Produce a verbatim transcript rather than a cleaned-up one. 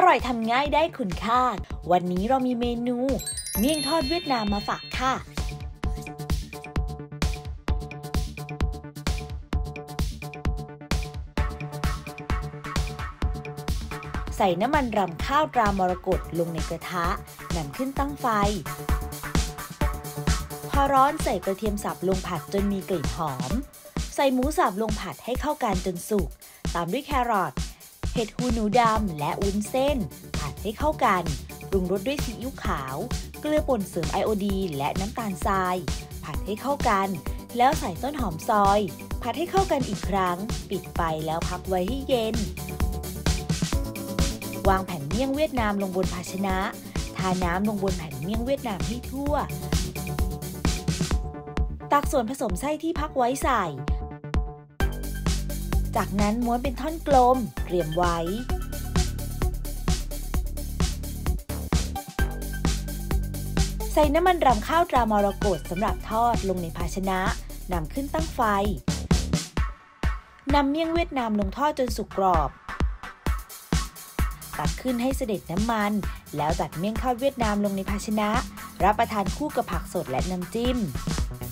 ร่อยทำง่ายได้คุณค่าวันนี้เรามีเมนูเมี่ยงทอดเวียดนามมาฝากค่ะใส่น้ำมันรำข้าวตรามรกตลงในกระทะนำขึ้นตั้งไฟพอร้อนใส่กระเทียมสับลงผัดจนมีกลิ่นหอมใส่หมูสับลงผัดให้เข้ากันจนสุกตามด้วยแครอทเห็ดหูหนูดำและวุ้นเส้นผัดให้เข้ากันปรุงรสด้วยซีอิ๊วขาวเกลือป่นเสริมไอโอดีนและน้ำตาลทรายผัดให้เข้ากันแล้วใส่ต้นหอมซอยผัดให้เข้ากันอีกครั้งปิดไฟแล้วพักไว้ให้เย็นวางแผ่นเมี่ยงเวียดนามลงบนภาชนะทาน้ำลงบนแผ่นเมี่ยงเวียดนามให้ทั่วตักส่วนผสมไส้ที่พักไว้ใส่จากนั้นม้วนเป็นท่อนกลมเตรียมไว้ใส่น้ำมันรำข้าวตรามรกตสำหรับทอดลงในภาชนะนำขึ้นตั้งไฟนำเมี่ยงเวียดนามลงทอดจนสุกกรอบตักขึ้นให้เสด็จน้ำมันแล้วจัดเมี่ยงทอดเวียดนามลงในภาชนะรับประทานคู่กับผักสดและน้ำจิ้ม